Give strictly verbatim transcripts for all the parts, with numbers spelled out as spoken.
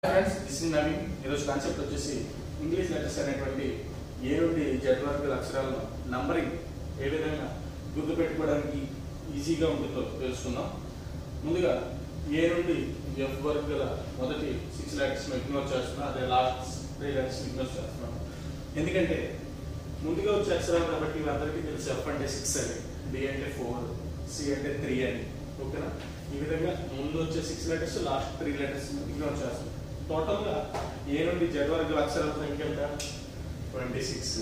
Friends this is Naveen. ఈరోజు concept వచ్చేసి English letters అనేటువంటి ఏ నుండి జెడ్ వరకు అక్షరాలను నంబరింగ్ ఏ విధంగా గుర్తుపెట్టుకోవడానికి ఈజీగా ఉంటుందో తెలుసుకుందాం. ముందుగా ఏ నుండి ఎఫ్ వరకు గల మొదటి సిక్స్ లెటర్స్ ఇగ్నోర్ చేస్తున్నాం, అదే లాస్ట్ త్రీ లెటర్స్ ఇగ్నోర్ చేస్తున్నాం. ఎందుకంటే ముందుగా వచ్చే అక్షరాలు కాబట్టి అందరికీ తెలుసు ఎఫ్ అంటే సిక్స్ అని, డి అంటే ఫోర్, సి అంటే త్రీ అని. ఓకేనా? ఈ విధంగా ముందు వచ్చే six letters last three letters ignore చేస్తాం. టోటల్ గా ఏ నుండి జెడ్ వరకు అక్షరాల సంఖ్య ఎంత? Twenty six.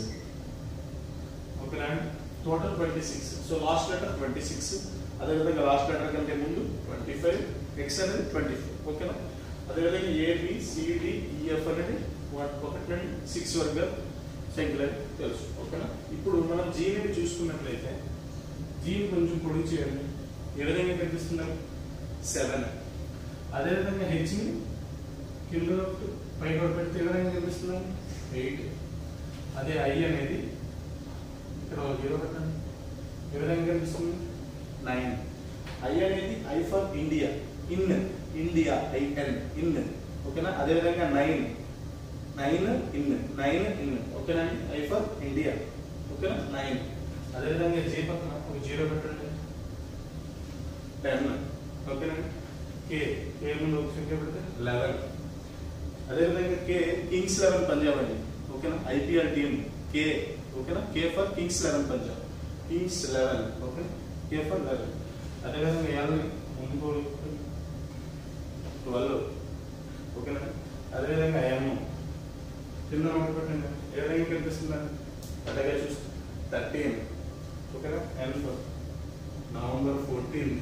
ఓకేనా? Total twenty six. So last letter twenty six, అదేవిధంగా లాస్ట్ లెటర్ కంటే ముందు ట్వంటీ ఫైవ్, ఎక్స్ అనేది ట్వంటీ ఫైవ్. ఓకేనా? అదేవిధంగా ఏబి సిడి ఈఎఫ్ అనేది ఒకటి నుండి సిక్స్ వరకు సంఖ్యలు తెలుసు. ఓకేనా? ఇప్పుడు మనం జీని చూసుకున్నట్లయితే జీని కొంచెం పొడి చేయండి. ఏ విధంగా కనిపిస్తున్నాం? సెవెన్. అదేవిధంగా హెచ్ని కింద పైన పెడితే ఏ విధంగా కనిపిస్తున్నాం? ఎయిట్. అదే ఐ అనేది ఇక్కడ జీరో పెట్టండి, ఏ విధంగా కనిపిస్తుంది? నైన్. ఐ అనేది I for India, in India, IN in. ఓకేనా? అదేవిధంగా nine nine in nine in. ఓకేనా? I for India. ఓకేనా? నైన్. అదేవిధంగా జే పక్కన ఒక జీరో పెట్టండి, టెన్. ఓకేనా? కే కే ముందు ఒక సంఖ్య పెడితే లెవెన్. అదేవిధంగా కే కింగ్స్ లెవెన్ పంజాబ్ అండి. ఓకేనా? IPL team K. ఓకేనా? K for Kings eleven Punjab, Kings eleven. Okay, K for eleven. అదేవిధంగా ఎల్ ముందు ట్వెల్వ్. ఓకేనా? అదేవిధంగా ఎం కింద ఒకటి పెట్టండి, ఏ విధంగా కనిపిస్తుందండి? అట్లాగే చూస్తే థర్టీన్. ఓకేనా? N for November fourteen,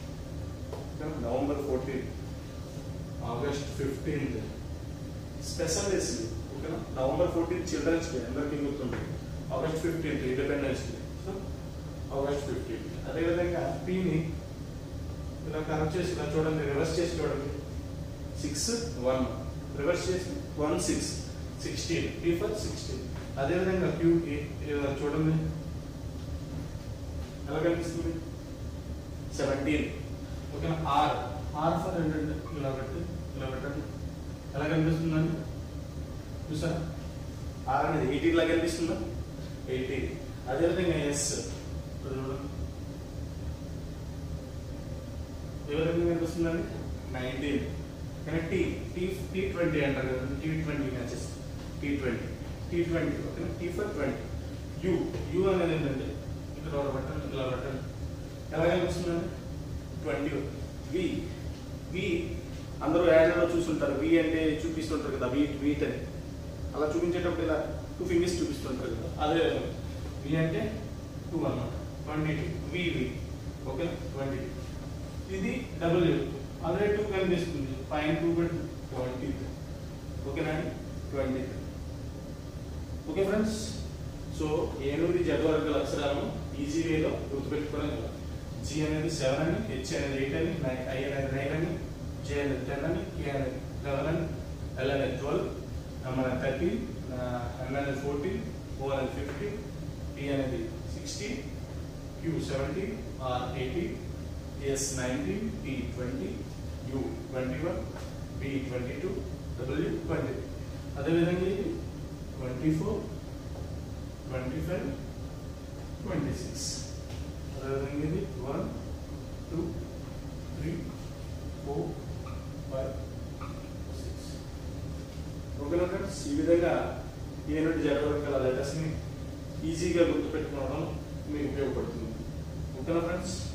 November fourteen. August fifteenth special days. ఓకేనా? నవంబర్ ఫోర్టీన్త్ చిల్డ్రన్స్ డే, అందరికీ గుర్తుంటుంది. August fifteenth Independence Day. So August fifteenth. అదేవిధంగా పీని ఇలా కరెక్ట్ చేసి ఇలా చూడండి, రివర్స్ చేసి చూడండి. సిక్స్ వన్, రివర్స్ చేసి one six, sixteen. P for sixteen. అదేవిధంగా క్యూకి ఇలా చూడండి, ఎలా కనిపిస్తుంది? సెవెంటీన్. ఓకేనా? ఆర్ ఆర్ ఫర్ ఏంటంటే ఇలా పెట్టి ఇలా పెట్టండి, ఎలా కనిపిస్తుందండి? చూసారా? ఆర్ అనేది ఎయిటీన్ లాగా కనిపిస్తుందా? ఎయిటీన్. అదేవిధంగా ఎస్ చూడండి, ఏ విధంగా కనిపిస్తుందండి? నైన్టీన్. కానీ టీ టీ టీ ట్వంటీ అంటారు కదా, T twenty matches, T twenty T twenty. ఓకేనా? T for twenty. U U అనేది ఏంటంటే ఇక్కడ పెట్టండి, ఇలా పెట్టండి, ఎలా కనిపిస్తుందండి? ట్వంటీ. వి వి అందరూ యాడ్లో చూస్తుంటారు, వి అంటే చూపిస్తుంటారు కదా, వీట్ వీట్ అని. అలా చూపించేటప్పుడు ఇలా టూ ఫింగర్స్ చూపిస్తుంటారు కదా, అదే వి అంటే టూ అన్నమాట. Twenty two V V. Okay, twenty two. ఇది డబ్ల్యూ ఆల్రెడీ టూ కనిపిస్తుంది, పైన టూ పెట్టి ట్వంటీ. ఓకేనా అండి? Twenty. Okay friends, so A నుండి జెడ్ వరకు అక్షరాలను ఈజీ వేలో గుర్తుపెట్టుకోవడం కదా. జీ అనేది సెవెన్ అని, హెచ్ అనేది ఎయిట్ అని, ఐ అనేది నైన్ అని, జే అనేది టెన్ అని, కే అనేది లెవెన్ అని, ఎల్ అనేది ట్వెల్వ్, ఎం అనేది థర్టీన్, ఎన్ అనేది ఫోర్టీన్, ఓ అనేది ఫిఫ్టీన్, టీ అనేది sixteen, Q seventeen, R eighteen, S nineteen, T twenty, U twenty one, B twenty two, W twenty. అదేవిధంగా ఇది twenty four, twenty five, twenty six. అదేవిధంగా ఇది one two three four five six. ఓకేనా friends? ఈ విధంగా ఏ నుండి Z వరకు గల లెటర్స్ని ఈజీగా గుర్తుపెట్టుకోవడం మీకు ఉపయోగపడుతుంది. ఓకేనా ఫ్రెండ్స్?